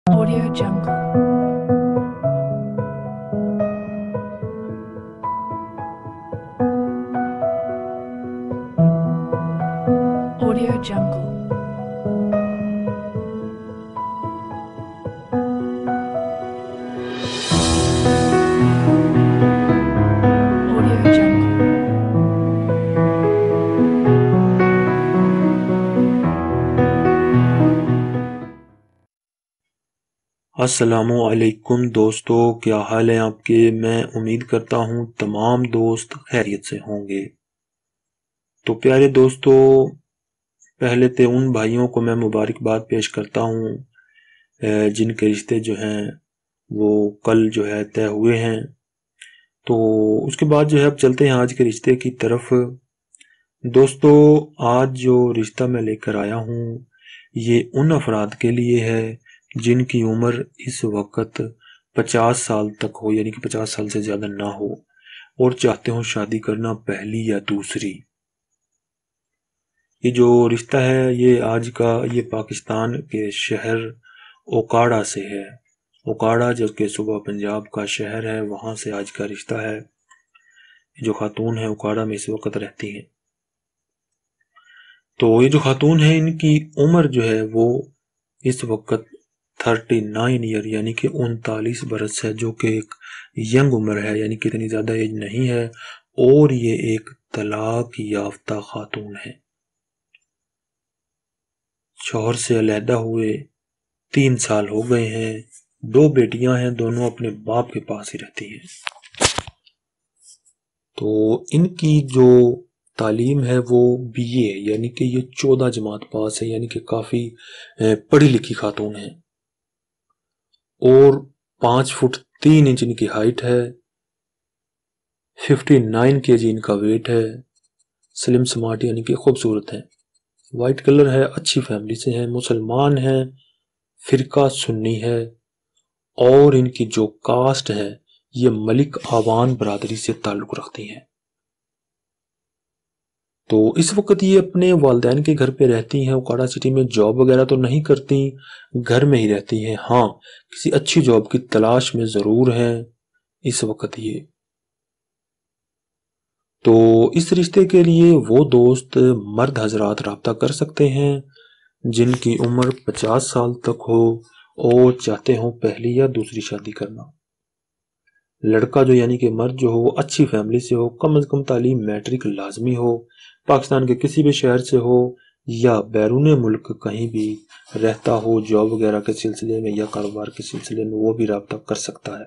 Audio Jungle. Audio Jungle. Audio Jungle. السلام دوستو، کیا حال ہے آپ کے؟ میں امید کرتا ہوں تمام دوست خیریت سے ہوں گے۔ تو پیارے دوستو، پہلے تو ان بھائیوں کو میں مبارکباد پیش کرتا ہوں جن کے رشتے جو ہیں وہ کل جو ہے طے ہوئے ہیں۔ تو اس کے بعد جو ہے اب چلتے ہیں آج کے رشتے کی طرف۔ دوستو، آج جو رشتہ میں لے کر آیا ہوں یہ ان افراد کے لیے ہے جن کی عمر اس وقت 50 سال تک ہو، یعنی کہ 50 سال سے زیادہ نہ ہو، اور چاہتے ہوں شادی کرنا پہلی یا دوسری۔ یہ جو رشتہ ہے یہ آج کا یہ پاکستان کے شہر اوکاڑا سے ہے۔ اوکاڑا جو کہ صوبہ پنجاب کا شہر ہے، وہاں سے آج کا رشتہ ہے۔ جو خاتون ہے اوکاڑا میں اس وقت رہتی ہیں۔ تو یہ جو خاتون ہے ان کی عمر جو ہے وہ اس وقت 39 ایئر یعنی کہ 39 برس ہے، جو کہ ایک ینگ عمر ہے، یعنی کہ اتنی زیادہ ایج نہیں ہے، اور یہ ایک طلاق یافتہ خاتون ہے۔ شوہر سے علیحدہ ہوئے 3 سال ہو گئے ہیں، 2 بیٹیاں ہیں، دونوں اپنے باپ کے پاس ہی رہتی ہیں۔ تو ان کی جو تعلیم ہے وہ BA ہے، یعنی کہ یہ 14 جماعت پاس ہے، یعنی کہ کافی پڑھی لکھی خاتون ہے، اور 5 فٹ 3 انچ ان کی ہائٹ ہے، 59 kg ان کا ویٹ ہے، سلم سمارٹ یعنی کہ خوبصورت ہے، وائٹ کلر ہے، اچھی فیملی سے ہیں، مسلمان ہیں، فرقہ سنی ہے، اور ان کی جو کاسٹ ہے یہ ملک آوان برادری سے تعلق رکھتی ہیں۔ تو اس وقت یہ اپنے والدین کے گھر پہ رہتی ہیں، اوکاڑا سٹی میں جاب وغیرہ تو نہیں کرتی، گھر میں ہی رہتی ہیں۔ ہاں، کسی اچھی جاب کی تلاش میں ضرور ہیں اس وقت یہ۔ تو اس رشتے کے لیے وہ دوست مرد حضرات رابطہ کر سکتے ہیں جن کی عمر 50 سال تک ہو اور چاہتے ہوں پہلی یا دوسری شادی کرنا۔ لڑکا جو یعنی کہ مرد جو ہو وہ اچھی فیملی سے ہو، کم از کم تعلیم میٹرک لازمی ہو، پاکستان کے کسی بھی شہر سے ہو یا بیرون ملک کہیں بھی رہتا ہو، جاب وغیرہ کے سلسلے میں یا کاروبار کے سلسلے میں، وہ بھی رابطہ کر سکتا ہے۔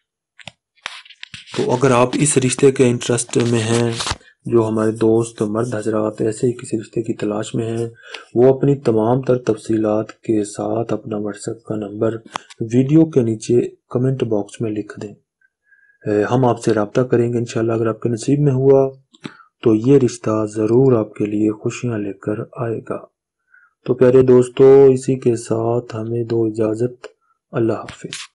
تو اگر آپ اس رشتے کے انٹرسٹ میں ہیں، جو ہمارے دوست مرد حضرات ایسے ہی کسی رشتے کی تلاش میں ہیں، وہ اپنی تمام تر تفصیلات کے ساتھ اپنا واٹس ایپ کا نمبر ویڈیو کے نیچے کمنٹ باکس میں لکھ دیں، ہم آپ سے رابطہ کریں گے انشاءاللہ۔ اگر آپ کے نصیب میں ہوا تو یہ رشتہ ضرور آپ کے لیے خوشیاں لے کر آئے گا۔ تو پیارے دوستو، اسی کے ساتھ ہمیں دو اجازت، اللہ حافظ۔